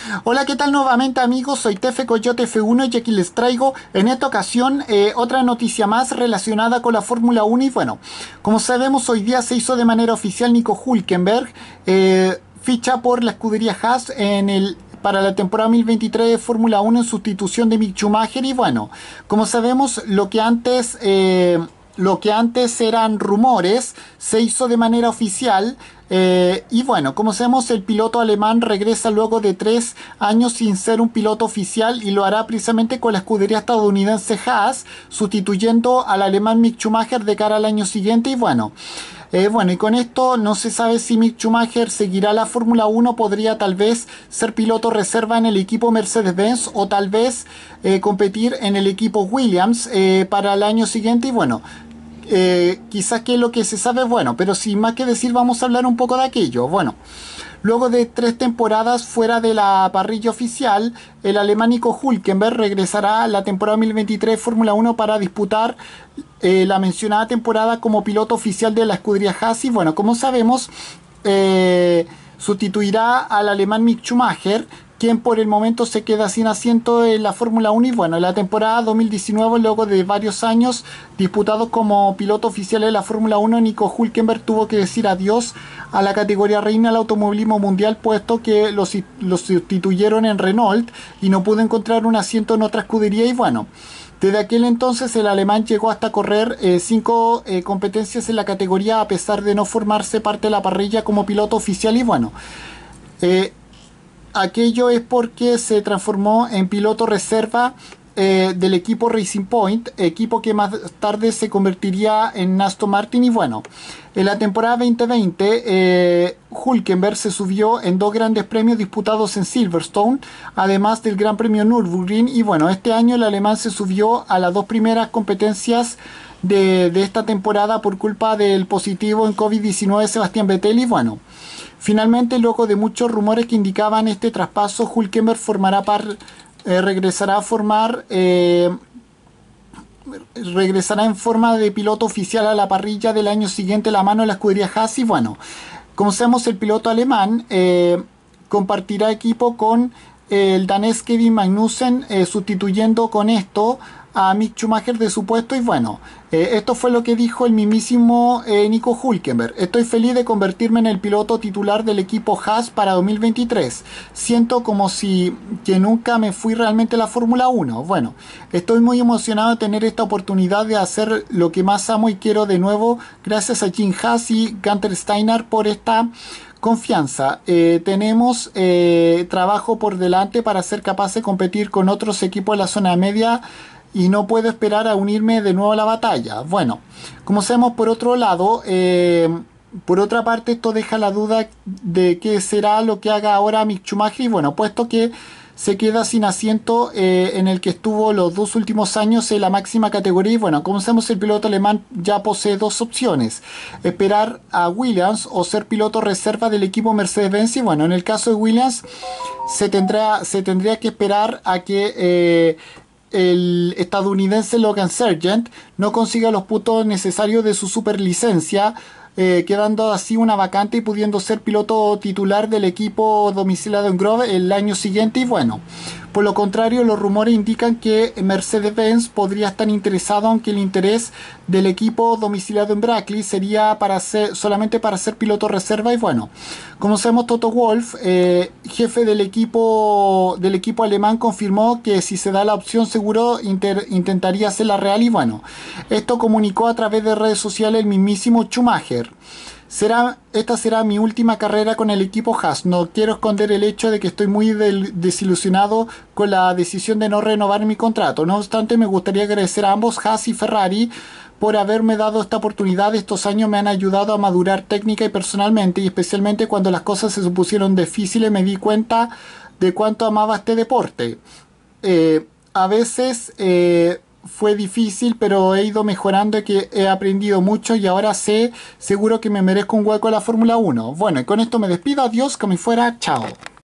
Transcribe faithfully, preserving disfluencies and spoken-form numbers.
Hola, ¿qué tal nuevamente amigos? Soy Tefe Coyote F uno y aquí les traigo en esta ocasión eh, otra noticia más relacionada con la Fórmula uno. Y bueno, como sabemos, hoy día se hizo de manera oficial Nico Hülkenberg, eh, ficha por la escudería Haas en el para la temporada dos mil veintitrés de Fórmula uno en sustitución de Mick Schumacher. Y bueno, como sabemos, lo que antes... Eh, lo que antes eran rumores se hizo de manera oficial. Eh, y bueno, como sabemos, el piloto alemán regresa luego de tres años sin ser un piloto oficial y lo hará precisamente con la escudería estadounidense Haas, sustituyendo al alemán Mick Schumacher de cara al año siguiente. Y bueno, eh, bueno, y con esto no se sabe si Mick Schumacher seguirá la Fórmula uno, podría tal vez ser piloto reserva en el equipo Mercedes-Benz o tal vez eh, competir en el equipo Williams eh, para el año siguiente. Y bueno, eh, quizás que lo que se sabe es bueno, pero sin más que decir vamos a hablar un poco de aquello. Bueno, luego de tres temporadas fuera de la parrilla oficial, el alemán Nico Hülkenberg regresará a la temporada dos mil veintitrés de Fórmula uno para disputar eh, la mencionada temporada como piloto oficial de la escudería Haas. Y bueno, como sabemos, eh, sustituirá al alemán Mick Schumacher, quien por el momento se queda sin asiento en la Fórmula uno. Y bueno, en la temporada dos mil diecinueve, luego de varios años disputados como piloto oficial de la Fórmula uno, Nico Hülkenberg tuvo que decir adiós a la categoría reina del automovilismo mundial, puesto que lo sustituyeron en Renault y no pudo encontrar un asiento en otra escudería. Y bueno, desde aquel entonces el alemán llegó hasta correr eh, cinco eh, competencias en la categoría, a pesar de no formarse parte de la parrilla como piloto oficial. Y bueno, eh, aquello es porque se transformó en piloto reserva eh, del equipo Racing Point, equipo que más tarde se convertiría en Aston Martin. Y bueno, en la temporada veinte veinte, eh, Hülkenberg se subió en dos grandes premios disputados en Silverstone, además del Gran Premio Nürburgring. Y bueno, este año el alemán se subió a las dos primeras competencias de, de esta temporada por culpa del positivo en COVID diecinueve Sebastián Vettel. Y bueno, finalmente, luego de muchos rumores que indicaban este traspaso, Hülkenberg formará par, eh, regresará a formar eh, regresará en forma de piloto oficial a la parrilla del año siguiente la mano de la escudería Haas. Y bueno, como sabemos, el piloto alemán eh, compartirá equipo con eh, el danés Kevin Magnussen, eh, sustituyendo con esto a Mick Schumacher de su puesto. Y bueno, eh, esto fue lo que dijo el mismísimo eh, Nico Hülkenberg. Estoy feliz de convertirme en el piloto titular del equipo Haas para dos mil veintitrés. Siento como si que nunca me fui realmente a la Fórmula uno. Bueno, estoy muy emocionado de tener esta oportunidad de hacer lo que más amo y quiero de nuevo. Gracias a Jim Haas y Gunther Steiner por esta confianza. Eh, tenemos eh, trabajo por delante para ser capaz de competir con otros equipos de la zona media y no puedo esperar a unirme de nuevo a la batalla. Bueno, como sabemos, por otro lado, eh, por otra parte, esto deja la duda de qué será lo que haga ahora Mick Schumacher. Y bueno, puesto que se queda sin asiento eh, en el que estuvo los dos últimos años en la máxima categoría. Y bueno, como sabemos, el piloto alemán ya posee dos opciones: esperar a Williams o ser piloto reserva del equipo Mercedes-Benz. Y bueno, en el caso de Williams se tendrá, se tendría que esperar a que eh, el estadounidense Logan Sargent no consiga los puntos necesarios de su superlicencia, eh, quedando así una vacante y pudiendo ser piloto titular del equipo domiciliado en Grove el año siguiente. Y bueno, por lo contrario, los rumores indican que Mercedes-Benz podría estar interesado, aunque el interés del equipo domiciliado en Brackley sería para ser, solamente para ser piloto reserva. Y bueno, como sabemos, Toto Wolff, eh, jefe del equipo, del equipo alemán, confirmó que si se da la opción seguro inter, intentaría hacerla real. Y bueno, esto comunicó a través de redes sociales el mismísimo Schumacher. Será, esta será mi última carrera con el equipo Haas. No quiero esconder el hecho de que estoy muy del, desilusionado con la decisión de no renovar mi contrato. No obstante, me gustaría agradecer a ambos, Haas y Ferrari, por haberme dado esta oportunidad. Estos años me han ayudado a madurar técnica y personalmente, y especialmente cuando las cosas se supusieron difíciles me di cuenta de cuánto amaba este deporte. Eh, a veces eh, fue difícil, pero he ido mejorando y que he aprendido mucho y ahora sé seguro que me merezco un hueco en la Fórmula uno. Bueno, y con esto me despido. Adiós, como si fuera. Chao.